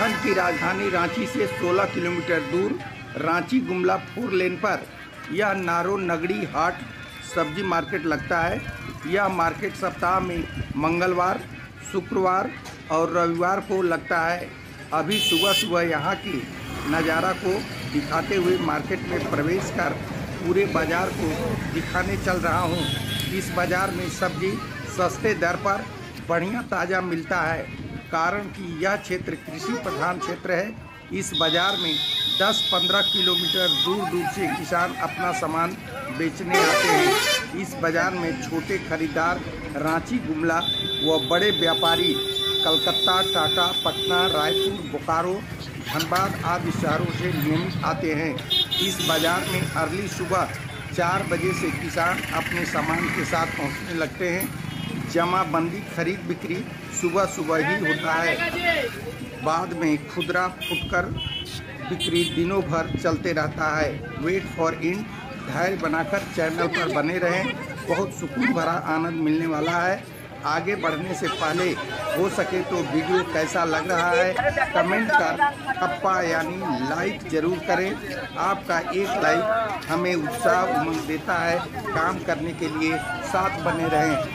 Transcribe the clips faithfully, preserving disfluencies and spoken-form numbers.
उत्तराखंड की राजधानी रांची से सोलह किलोमीटर दूर रांची गुमला फोर लेन पर यह नारो नगड़ी हाट सब्जी मार्केट लगता है। यह मार्केट सप्ताह में मंगलवार, शुक्रवार और रविवार को लगता है। अभी सुबह सुबह यहाँ की नज़ारा को दिखाते हुए मार्केट में प्रवेश कर पूरे बाज़ार को दिखाने चल रहा हूँ। इस बाज़ार में सब्जी सस्ते दर पर बढ़िया ताज़ा मिलता है, कारण कि यह क्षेत्र कृषि प्रधान क्षेत्र है। इस बाज़ार में दस पंद्रह किलोमीटर दूर दूर से किसान अपना सामान बेचने आते हैं। इस बाज़ार में छोटे खरीदार रांची, गुमला व बड़े व्यापारी कलकत्ता, टाटा, पटना, रायपुर, बोकारो, धनबाद आदि शहरों से नियमित आते हैं। इस बाज़ार में अर्ली सुबह चार बजे से किसान अपने सामान के साथ पहुंचने लगते हैं। जमाबंदी खरीद बिक्री सुबह सुबह ही होता है। बाद में खुदरा फुटकर बिक्री दिनों भर चलते रहता है। वेट फॉर इन धैर्य बनाकर चैनल पर बने रहें, बहुत सुकून भरा आनंद मिलने वाला है। आगे बढ़ने से पहले हो सके तो वीडियो कैसा लग रहा है कमेंट कर टप्पा यानी लाइक ज़रूर करें। आपका एक लाइक हमें उत्साह उमंग देता है काम करने के लिए। साथ बने रहें।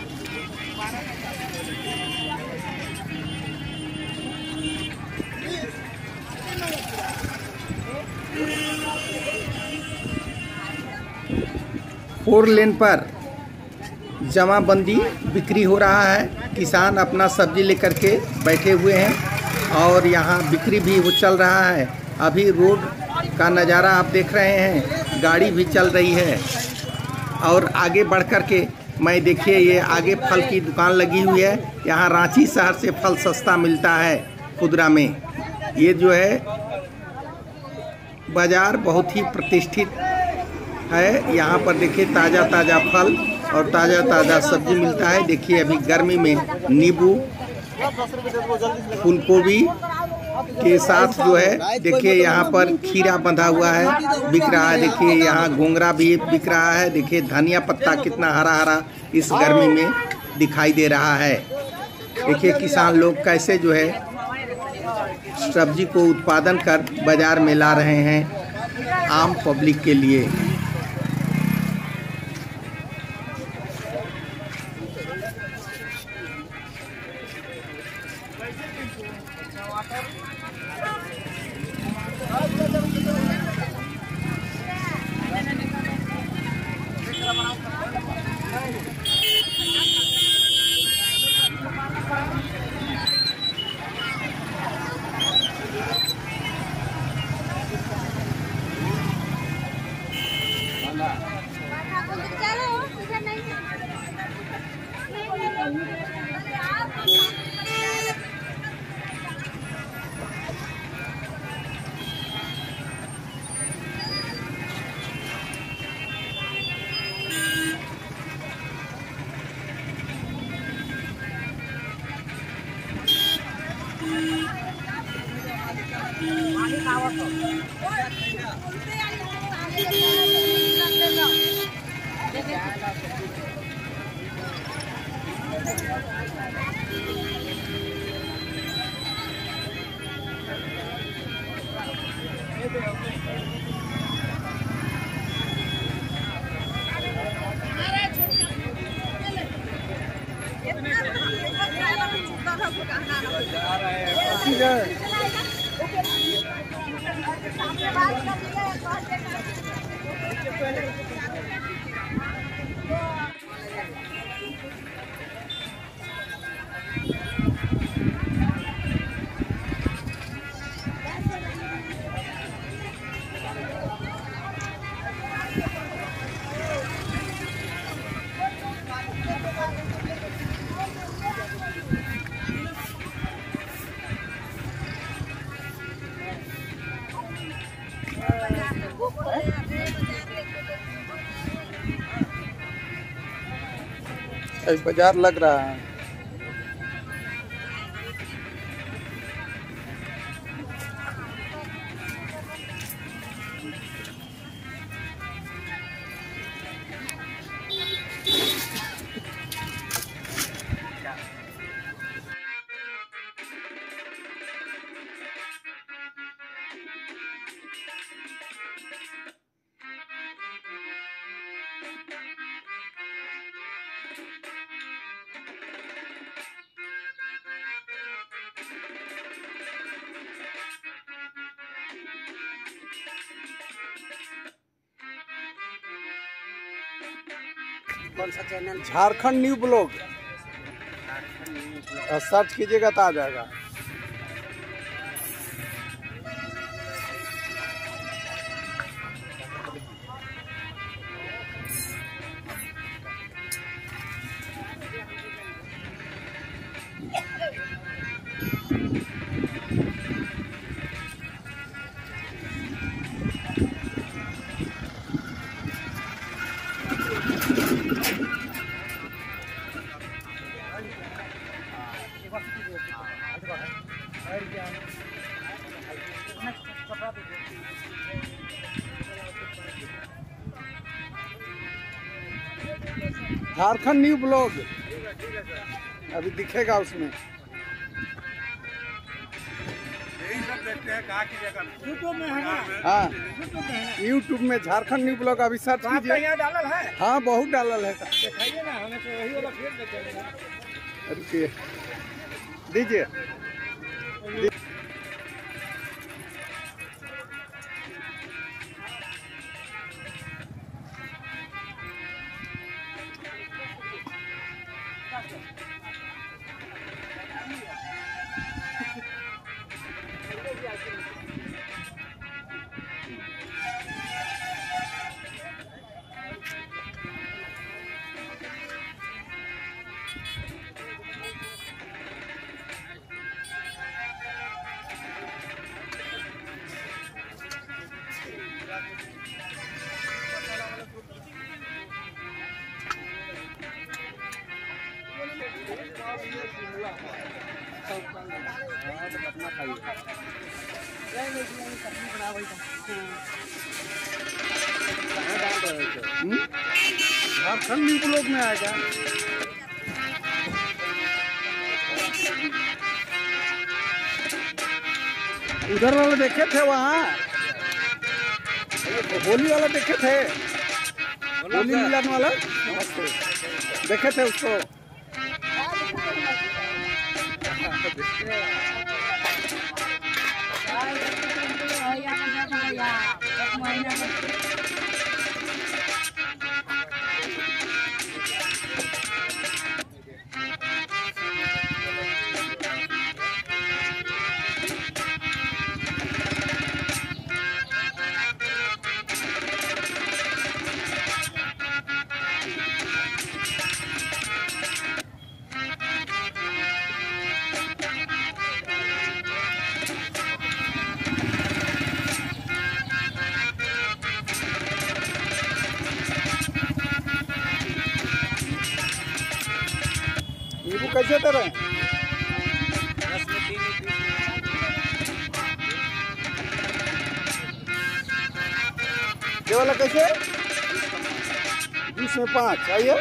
फोर लेन पर जमाबंदी बिक्री हो रहा है। किसान अपना सब्जी लेकर के बैठे हुए हैं और यहाँ बिक्री भी वो चल रहा है। अभी रोड का नज़ारा आप देख रहे हैं, गाड़ी भी चल रही है। और आगे बढ़ कर के मैं देखिए ये आगे फल की दुकान लगी हुई है। यहाँ रांची शहर से फल सस्ता मिलता है खुदरा में। ये जो है बाज़ार बहुत ही प्रतिष्ठित है। यहाँ पर देखिए ताज़ा ताज़ा फल और ताज़ा ताज़ा सब्जी मिलता है। देखिए अभी गर्मी में नींबू, फूलगोभी के साथ जो है देखिए यहाँ पर खीरा बंधा हुआ है, बिक रहा है। देखिए यहाँ घोंघरा भी बिक रहा है। देखिए धनिया पत्ता कितना हरा हरा इस गर्मी में दिखाई दे रहा है। देखिए किसान लोग कैसे जो है सब्जी को उत्पादन कर बाज़ार में ला रहे हैं आम पब्लिक के लिए। बाजार लग रहा है। कौन सा channel? Jharkhand new blog, search कीजिएगा तो आ जाएगा। झारखंड न्यू ब्लॉग अभी दिखेगा उसमें। यही सब देखते हैं, कहाँ की जगह यूट्यूब में है ना? हाँ, यूट्यूब में है ना? यूट्यूब में झारखंड न्यू ब्लॉग अभी सर्च तो आपका कीजिए। यहाँ डालल है? हाँ, बहुत डालल है। दिखाइए ना, हमें तो वही वाला फिर देखेंगे। रुकिए, दीजिए। झारखंड न्यू ब्लॉग में आएगा। उधर वाला देखे थे, वहाँ होली वाला देखे थे, होली मिलन वाला देखे थे उसको। नींबू कैसे दे रहे हैं? ये वाला कैसे? बीस में पाँच। आइए,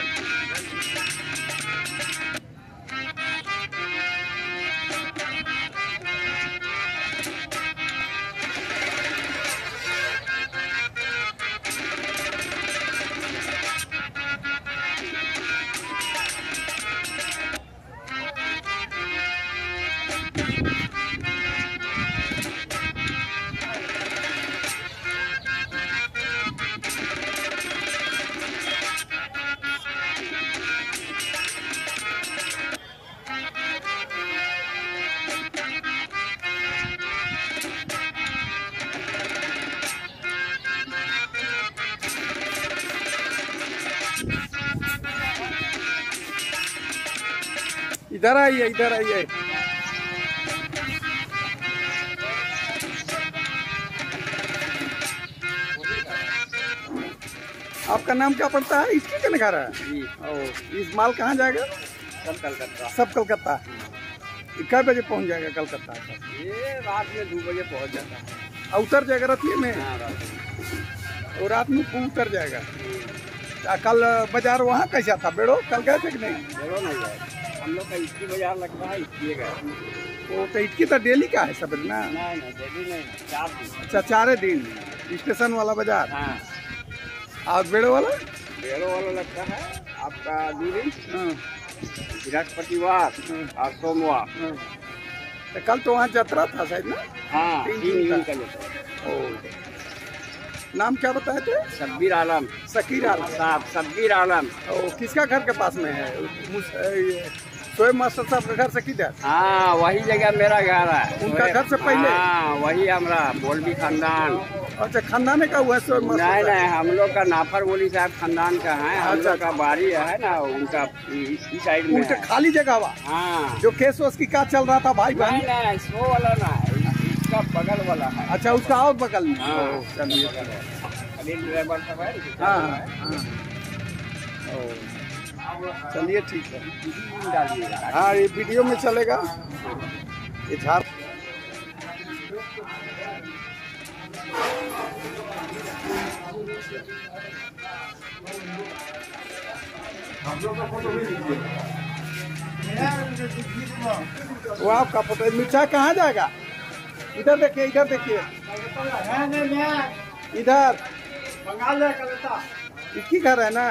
इधर आइए, इधर आइए। आपका नाम क्या पड़ता है? इसकी क्या निकाल रहा है? ओ, इस माल कहाँ जाएगा? सब कलकत्ता। सब कलकत्ता। कै बजे पहुँच जाएगा कलकत्ता? ये रात में दो बजे पहुँच जाता है। और उतर जाएगा रतिये में? हाँ, रात में। और रात में उतर जाएगा। आ, कल बाजार वहाँ कैसा था? बेड़ो कल गए थे कि नहीं? बेड़ो नहीं गए, हम लोग का इटकी बाजार लगता है, इटकी गए। वो तो इटकी तो डेली का है सब ना? नहीं नहीं, डेली नहीं, चार दिन। अच्छा, चारे दिन स्टेशन वाला बाजार। हाँ। और बेड़ो वाला? बेड़ो वाला लगता है आपका दो दिन, हाँ। बृहस्पतिवार और सोमवार। तो कल तो वहाँ यात्रा था शायद ना? हाँ, तीन तीन दिन दिन का। का लेता है। ओ, नाम क्या बताए थे? शब्बीर आलम। शकीर आलम साहब शब्बीर आलम। ओ, किसका घर के पास में है? मुस- ये शोएब मास्टर साहब का घर से किधर? हाँ वही जगह मेरा घर है। उनका घर से पहले? हाँ वही हमारा बोलबी खानदान। अच्छा, खानदान का हुआ है शोएब मास्टर नहीं साहब? नहीं, हम लोग का नाफर बोली साहब खानदान का है। हम अच्छा, लोग का बारी है ना, उनका इसी साइड में उनके है। खाली जगह हुआ हाँ जो केस वोस की का चल रहा था भाई नहीं बहन? नहीं, सो वाला ना है, इसका बगल वाला है। अच्छा, उसका और बगल में? हाँ ओ, चलिए। खाली ड्राइवर सब है। हाँ हाँ हाँ। ओ, चलिए ठीक है। डालिएगा। हाँ, ये वीडियो में चलेगा। ये झाड़ वो आपका फोटो। मिर्चाई कहाँ जाएगा? इधर देखिए, इधर देखिए, इधर बंगाल जाए कलकत्ता। एक ही घर है ना?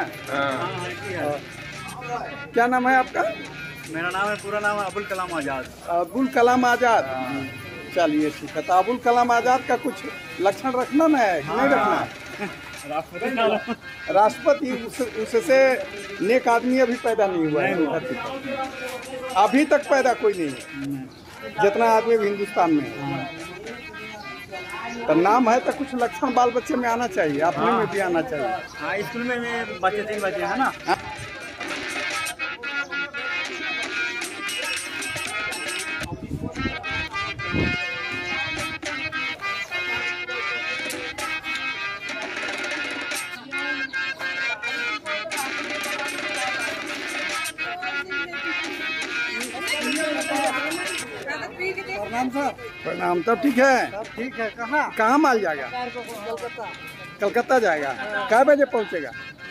क्या नाम है आपका? मेरा नाम है, पूरा नाम है अबुल कलाम आजाद। अबुल कलाम आजाद। चलिए ठीक है। तो अबुल कलाम आजाद का कुछ लक्षण रखना ना है कि नहीं रखना? राष्ट्रपति राष्ट्रपति उस, उससे नेक आदमी अभी पैदा नहीं हुआ है धरती पर। अभी तक पैदा कोई नहीं है जितना आदमी भी हिंदुस्तान में है। तो नाम है तो कुछ लक्षण बाल बच्चे में आना चाहिए, अपने में भी आना चाहिए। हाँ, स्कूल में में बच्चे तीन बच्चे हैं ना। प्रणाम सर। प्रणाम। तब ठीक है? ठीक है। कहाँ? कहाँ माल जाएगा? कलकत्ता। कलकत्ता जाएगा। कै बजे पहुँचेगा?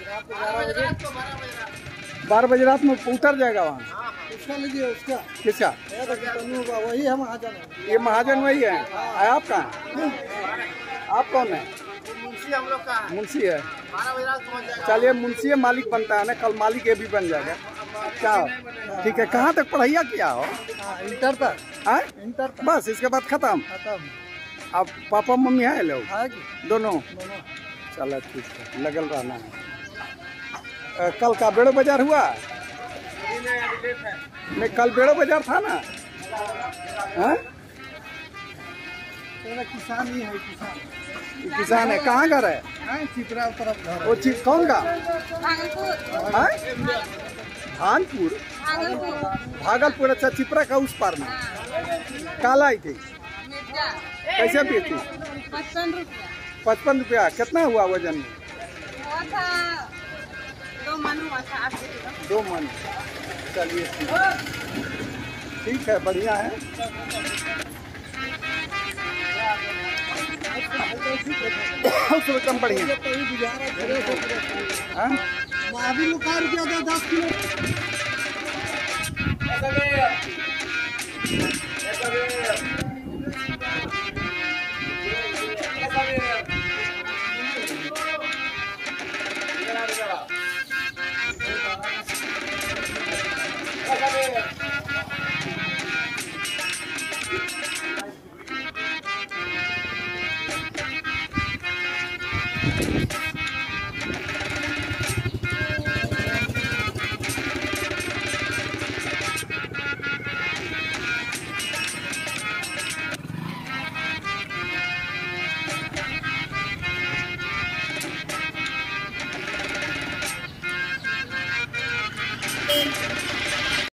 बारह बजे रात में उतर जाएगा वहाँ? उसका लीजिए, उसका किसका? होगा, वही है महाजन। ये महाजन वही है। है आप कहाँ? आप कौन है? मुंशी हम लोग का है। मुंशी है। बारह बजे रात पहुँच जाएगा। चलिए, मुंशी है, मालिक बनता है ना, कल मालिक ये भी बन जाएगा। क्या? ठीक है। कहाँ तक पढ़ाइया किया हो? इंटर तक। हाँ? इंटर तक बस इसके बाद खत्म? खत्म। अब पापा मम्मी है लोग? है कि? दोनों? दोनों। चलो ठीक है, लगल रहना है। अ, कल का बेड़ो बाजार हुआ? मैं कल बेड़ो बाजार था ना? हाँ? तेरा किसान ही है, किसान। किसान है। कहाँ घर है? हाँ, चित्रा तरफ घर है। वो चीज कौन का? भागलपुर। हाँ? भानपुर? भागलपुर। भागलपुर। अच्छा, चिपरा का उस पार में। काला आई थी? मिर्जा। कैसे बेची? पचपन रुपया। पचपन रुपया। कितना हुआ वजन में? हुआ था दो मन हुआ था, आठ किलो। दो मन। चलिए ठीक है। ठीक है, बढ़िया है। उसमें कम बढ़िया। हाँ? अभी रुपया दस किलो।